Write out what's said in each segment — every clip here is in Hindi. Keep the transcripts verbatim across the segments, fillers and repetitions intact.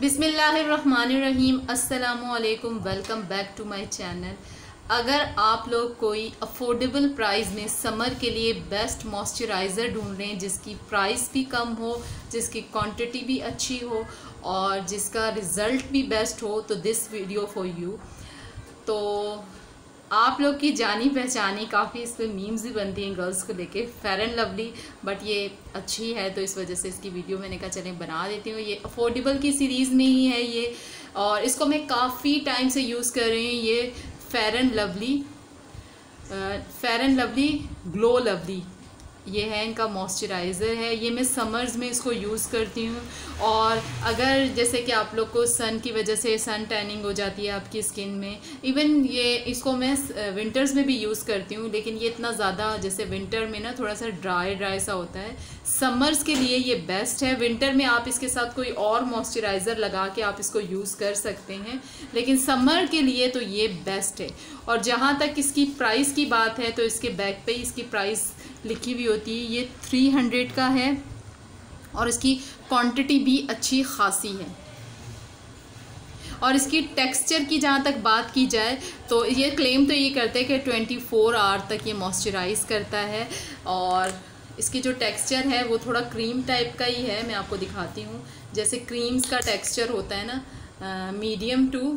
बिस्मिल्लाहिर्रहमानिर्रहीम। अस्सलामुअलैकुम। Welcome back to my channel. अगर आप लोग कोई अफोर्डेबल प्राइस में समर के लिए बेस्ट मॉइस्चराइज़र ढूंढ रहे हैं जिसकी प्राइस भी कम हो, जिसकी क्वांटिटी भी अच्छी हो और जिसका रिज़ल्ट भी बेस्ट हो, तो दिस वीडियो फॉर यू। तो आप लोग की जानी पहचानी काफ़ी इस पर मीम्स भी बनती हैं गर्ल्स को लेके, फेयर एंड लवली, बट ये अच्छी है तो इस वजह से इसकी वीडियो मैंने कहा चलें बना देती हूँ। ये अफोर्डेबल की सीरीज़ में ही है ये, और इसको मैं काफ़ी टाइम से यूज़ कर रही हूँ। ये Fair and Lovely Fair and Lovely Glow Lovely ये है इनका मॉइस्चराइज़र है। ये मैं समर्स में इसको यूज़ करती हूँ, और अगर जैसे कि आप लोग को सन की वजह से सन टैनिंग हो जाती है आपकी स्किन में, इवन ये इसको मैं विंटर्स में भी यूज़ करती हूँ, लेकिन ये इतना ज़्यादा जैसे विंटर में ना थोड़ा सा ड्राई ड्राई सा होता है। समर्स के लिए ये बेस्ट है। विंटर में आप इसके साथ कोई और मॉइस्चराइज़र लगा के आप इसको यूज़ कर सकते हैं, लेकिन समर के लिए तो ये बेस्ट है। और जहाँ तक इसकी प्राइस की बात है तो इसके बैक पे इसकी प्राइस लिखी हुई होती है। ये थ्री हंड्रेड का है और इसकी क्वांटिटी भी अच्छी खासी है। और इसकी टेक्सचर की जहाँ तक बात की जाए तो ये क्लेम तो ये करते हैं कि ट्वेंटी फोर आवर तक ये मॉइस्चराइज़ करता है, और इसकी जो टेक्सचर है वो थोड़ा क्रीम टाइप का ही है। मैं आपको दिखाती हूँ, जैसे क्रीम्स का टेक्सचर होता है ना, मीडियम टू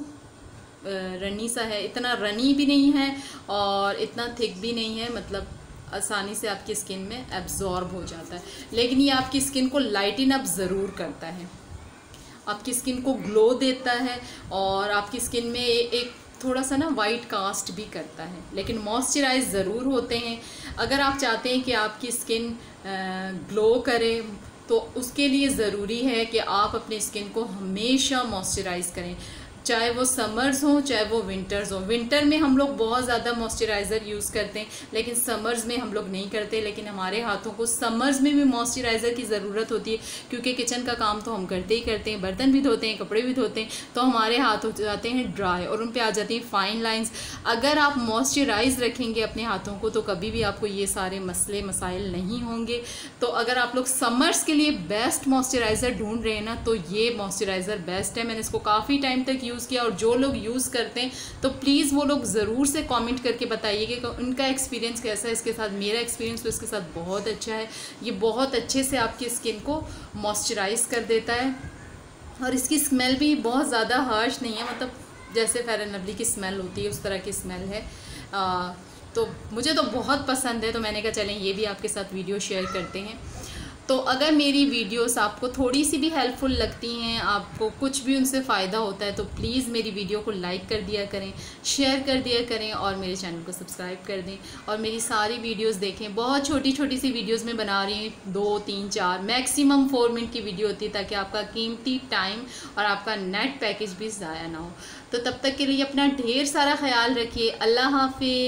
रनी सा है। इतना रनी भी नहीं है और इतना थिक भी नहीं है, मतलब आसानी से आपकी स्किन में एब्जॉर्ब हो जाता है। लेकिन ये आपकी स्किन को लाइटन अप ज़रूर करता है, आपकी स्किन को ग्लो देता है, और आपकी स्किन में एक थोड़ा सा ना वाइट कास्ट भी करता है। लेकिन मॉइस्चराइज ज़रूर होते हैं। अगर आप चाहते हैं कि आपकी स्किन ग्लो करे तो उसके लिए ज़रूरी है कि आप अपनी स्किन को हमेशा मॉइस्चराइज़ करें, चाहे वो समर्स हों चाहे वो विंटर्स हों। विंटर में हम लोग बहुत ज़्यादा मॉइस्चराइज़र यूज़ करते हैं, लेकिन समर्स में हम लोग नहीं करते। लेकिन हमारे हाथों को समर्स में भी मॉइस्चराइज़र की ज़रूरत होती है, क्योंकि किचन का काम तो हम करते ही करते हैं, बर्तन भी धोते हैं, कपड़े भी धोते हैं, तो हमारे हाथ हो जाते हैं ड्राई और उन पर आ जाती हैं फाइन लाइन्स। अगर आप मॉइस्चराइज रखेंगे अपने हाथों को तो कभी भी आपको ये सारे मसले मसाइल नहीं होंगे। तो अगर आप लोग समर्स के लिए बेस्ट मॉइस्चराइज़र ढूंढ रहे हैं ना, तो ये मॉइस्चराइज़र बेस्ट है। मैंने इसको काफ़ी टाइम तक यूज़ किया, और जो लोग यूज़ करते हैं तो प्लीज़ वो लोग ज़रूर से कमेंट करके बताइए कि उनका एक्सपीरियंस कैसा है इसके साथ। मेरा एक्सपीरियंस तो इसके साथ बहुत अच्छा है। ये बहुत अच्छे से आपकी स्किन को मॉइस्चराइज़ कर देता है, और इसकी स्मेल भी बहुत ज़्यादा हार्श नहीं है, मतलब जैसे फेयर एंड लवली की स्मेल होती है उस तरह की स्मेल है। आ, तो मुझे तो बहुत पसंद है, तो मैंने कहा चलें ये भी आपके साथ वीडियो शेयर करते हैं। तो अगर मेरी वीडियोस आपको थोड़ी सी भी हेल्पफुल लगती हैं, आपको कुछ भी उनसे फ़ायदा होता है, तो प्लीज़ मेरी वीडियो को लाइक कर दिया करें, शेयर कर दिया करें, और मेरे चैनल को सब्सक्राइब कर दें, और मेरी सारी वीडियोस देखें। बहुत छोटी छोटी सी वीडियोस में बना रही हूँ, दो तीन चार मैक्सिमम फोर मिनट की वीडियो होती है, ताकि आपका कीमती टाइम और आपका नेट पैकेज भी ज़ाया ना हो। तो तब तक के लिए अपना ढेर सारा ख्याल रखिए। अल्लाह हाफिज़।